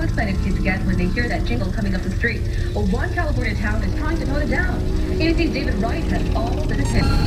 excited kids get when they hear that jingle coming up the street. Well, one California town is trying to tone it down. ABC's David Wright has all the details.